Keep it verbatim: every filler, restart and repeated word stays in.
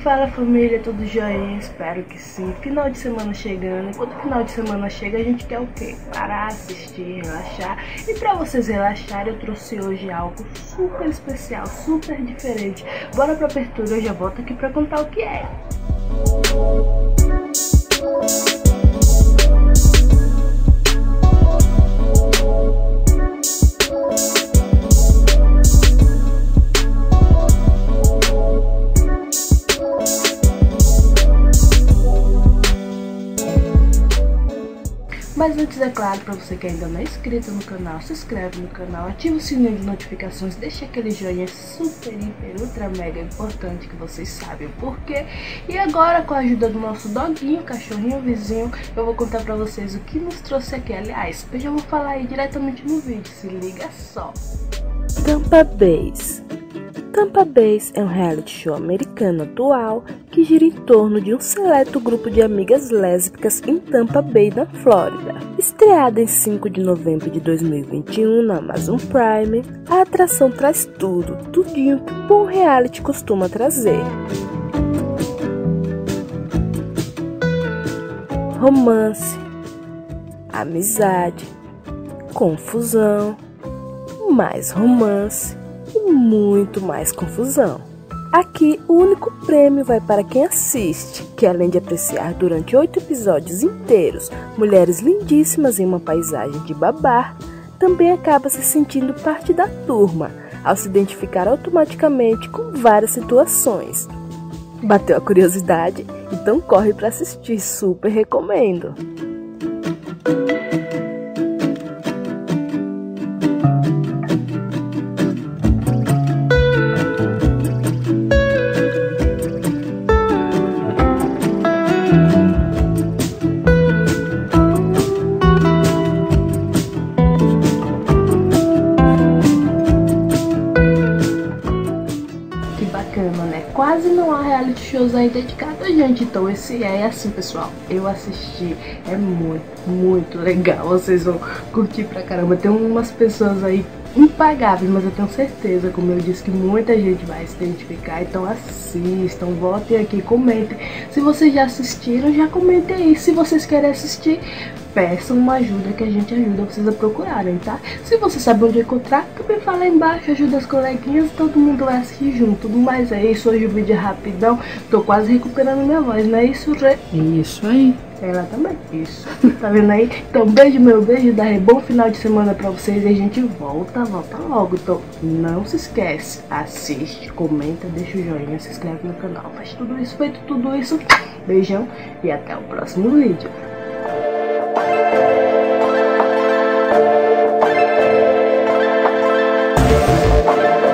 Fala família, tudo jóia? Espero que sim. Final de semana chegando. E quando o final de semana chega, a gente quer o quê? Parar, assistir, relaxar. E pra vocês relaxarem, eu trouxe hoje algo super especial, super diferente. Bora pra abertura, eu já volto aqui pra contar o que é. Mas antes, é claro, para você que ainda não é inscrito no canal, se inscreve no canal, ativa o sininho de notificações, deixa aquele joinha super, hiper, ultra, mega importante que vocês sabem o porquê. E agora, com a ajuda do nosso doguinho, cachorrinho, vizinho, eu vou contar para vocês o que nos trouxe aqui. Aliás, eu já vou falar aí diretamente no vídeo, se liga só. Tampa Bass. Tampa Bass é um reality show americano atual que gira em torno de um seleto grupo de amigas lésbicas em Tampa Bay, na Flórida. Estreada em cinco de novembro de dois mil e vinte e um na Amazon Prime, a atração traz tudo, tudinho que um bom reality costuma trazer. Romance, amizade, confusão, mais romance e muito mais confusão. Aqui o único prêmio vai para quem assiste, que além de apreciar durante oito episódios inteiros mulheres lindíssimas em uma paisagem de babar, também acaba se sentindo parte da turma, ao se identificar automaticamente com várias situações. Bateu a curiosidade? Então corre para assistir, super recomendo! Né? Quase não há reality shows aí dedicados a gente, então esse é assim, pessoal, eu assisti, é muito, muito legal, vocês vão curtir pra caramba. Tem umas pessoas aí impagáveis, mas eu tenho certeza, como eu disse, que muita gente vai se identificar, então assistam, voltem aqui, comentem. Se vocês já assistiram, já comentem aí. Se vocês querem assistir, peçam uma ajuda que a gente ajuda vocês a procurarem, tá? Se você sabe onde encontrar, também fala aí embaixo, ajuda as coleguinhas, todo mundo vai assistir junto. Mas é isso, hoje o vídeo é rapidão, tô quase recuperando minha voz, não é isso, Rê? Isso aí. Ela também, isso. Tá vendo aí? Então beijo, meu beijo, dá bom final de semana pra vocês e a gente volta, volta logo. Então não se esquece, assiste, comenta, deixa o joinha, se inscreve no canal. Faz tudo isso, feito tudo isso. Beijão e até o próximo vídeo. We'll be right back.